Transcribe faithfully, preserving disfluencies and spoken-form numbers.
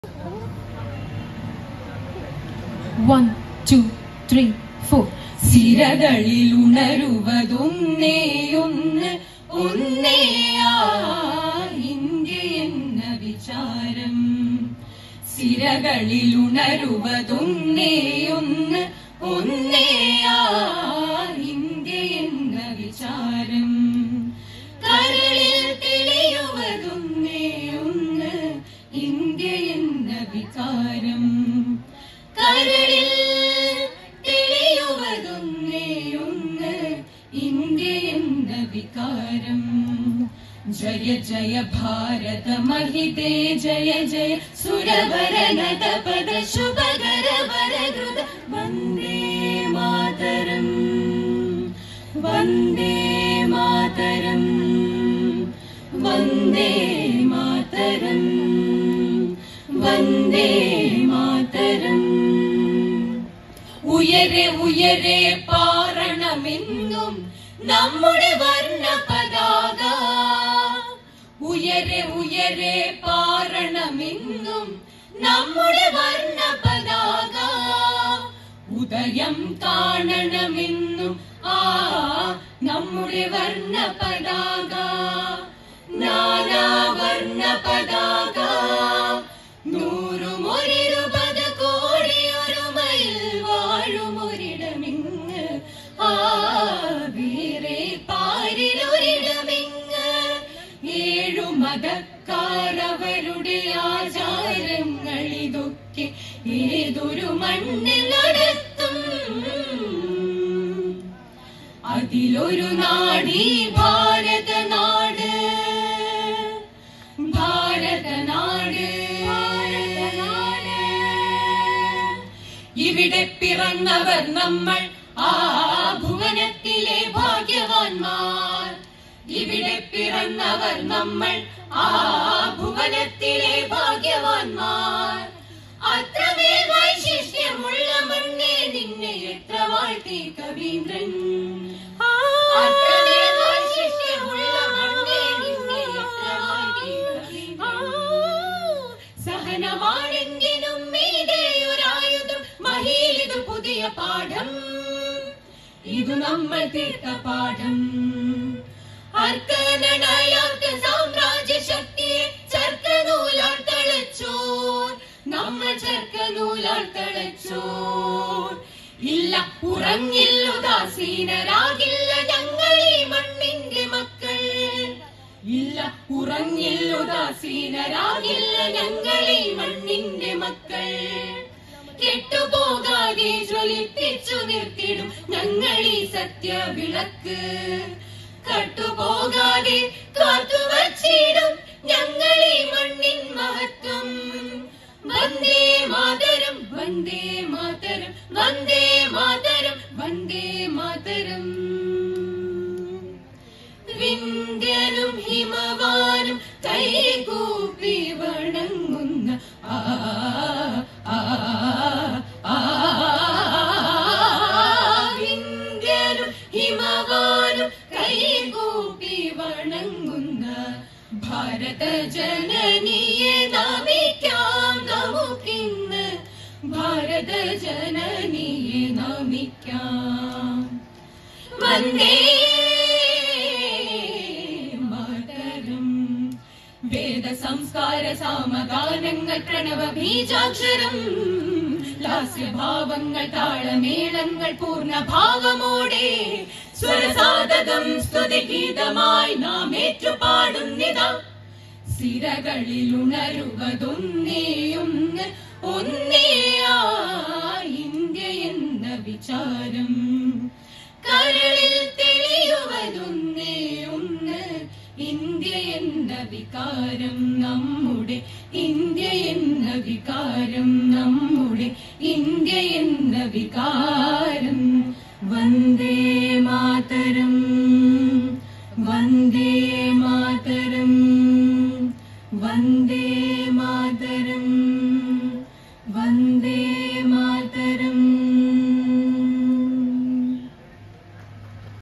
One, two, three, four. സിരകളിൽ ഉണരുവതൊന്നേയൊന്ന് ഒന്നേയാ India എന്ന വിചാരം. സിരകളിൽ ഉണരുവതൊന്നേയൊന്ന് ഒന്നേയാ ഇന്ത്യ എന്ന വിചാരം. കരളിൽ തെളിയുവതൊന്നേയൊന്ന് ഇന്ത്യ എന്ന വികാരം. കരളിൽ തെളിയുവതൊന്നേയൊന്ന് ഇന്ത്യ എന്ന വികാരം. ജയ ജയ ഭാരത മഹിതേ ജയ ജയ സുരവരനത പദ ശുഭകര വരദ്രുത. വന്ദേ മാതരം വന്ദേ മാതരം വന്ദേ മാതരം വന്ദേ മാതരം. ഉയരെ ഉയരെ പാറണമെന്നും നമ്മുടെ വർണ്ണ പതാക. ഉയരെ ഉയരെ പാറണമെന്നും നമ്മുടെ വർണ്ണ പതാക. ഉദയം കാണണമെന്നും ആ നമ്മുടെ വർണ്ണ പതാക. നാനാവർണ്ണ പതാക നൂറുമൊരിരുപത കോടിയൊരുമയിൽ വാഴുമൊരിടമിങ്ങ്. ആ വേറെ പാരിലൊരിടമിങ്ങ്. ഏഴു മതക്കാരവരുടെ ആചാരങ്ങൾ ഇതൊക്കെ ഏതൊരു മണ്ണിൽ നടത്തും. അതിലൊരു നാടീ ഭാരതനാട്. ഭാരതനാട് ഇവിടെ പിറന്നവർ നമ്മൾ ആ ഭുവനത്തിലെ ഭാഗ്യവാന്മാർ. ഇവിടെ പിറന്നവർ നമ്മൾ ആ ഭുവനത്തിലെ ഭാഗ്യവാന്മാർ. അത്രമേൽ വൈശിഷ്ട്യമുള്ള മണ്ണേ നിന്നെ എത്ര വാഴ്ത്തി കവീന്ദ്രൻ. അത്രമേൽ വൈശിഷ്ട്യമുള്ള മണ്ണേ നിന്നെ എത്ര വാഴ്ത്തി കവീന്ദ്രൻ. സഹനമാണെങ്കിലും മീതെയൊരായുധം മഹീലിതു പുതിയ പാഠം. ഇതു നമ്മൾ തീർത്ത പാഠം. അർക്കനയാത്ത സാമ്രാജ്യ ശക്തിയെ ചർക്കനൂലാൽ തളച്ചോർ. നമ്മൾ ചർക്കനൂലാൽ തളച്ചോർ. ഇല്ല ഉറങ്ങില്ല ഉദാസീനരാകില്ല ഞങ്ങൾ ഈ മണ്ണിന്റെ മക്കൾ. ഇല്ല ഉറങ്ങില്ല ഉദാസീനരാകില്ല ഞങ്ങൾ ഈ മണ്ണിന്റെ മക്കൾ. കെട്ടുപോകാതെ ജ്വലിപ്പിച്ചു നിർത്തിടും ഞങ്ങൾ ഈ സത്യവിളക്ക്. കട്ടുപോകാതെ കാത്തുവച്ചിടും ഞങ്ങൾ ഈ മണ്ണിൻ മഹത്വം. വന്ദേ മാതരം വന്ദേ മാതരം വന്ദേ മാതരം വന്ദേ മാതരം. വിന്ധ്യനും ഹിമവാനും കൈകൂപ്പി വണങ്ങുന്ന ആ ആ ആ വിന്ധ്യനും ഹിമവാനും കൈകൂപ്പി വണങ്ങുന്ന ഭാരത ജനനിയെ നമിക്കാം നമുക്കിന്ന്. ഭാരത ജനനിയെ നമിക്കാം. വന്ദേ മാതരം. വേദ സംസ്കാര സാമഗാനങ്ങൾ പ്രണവ ബീജാക്ഷരം. ലാസ്യഭാവങ്ങൾ താളമേളങ്ങൾ പൂർണ്ണഭാവമോടെ സ്വരസാധകം സ്തുതിഗീതമായി നാം ഏറ്റുപാടുന്നിതാ. സിരകളിൽ ഉണരുവതൊന്നേയൊന്ന് ഒന്നേയാ ഇന്ത്യ എന്ന വിചാരം. കരളിൽ തെളിയുവതൊന്നേയൊന്ന് ഇന്ത്യ എന്ന വികാരം. നമ്മുടെ ഇന്ത്യ എന്ന വികാരം. നമ്മുടെ ഇന്ത്യ എന്ന വികാരം. വന്ദേ മാതരം.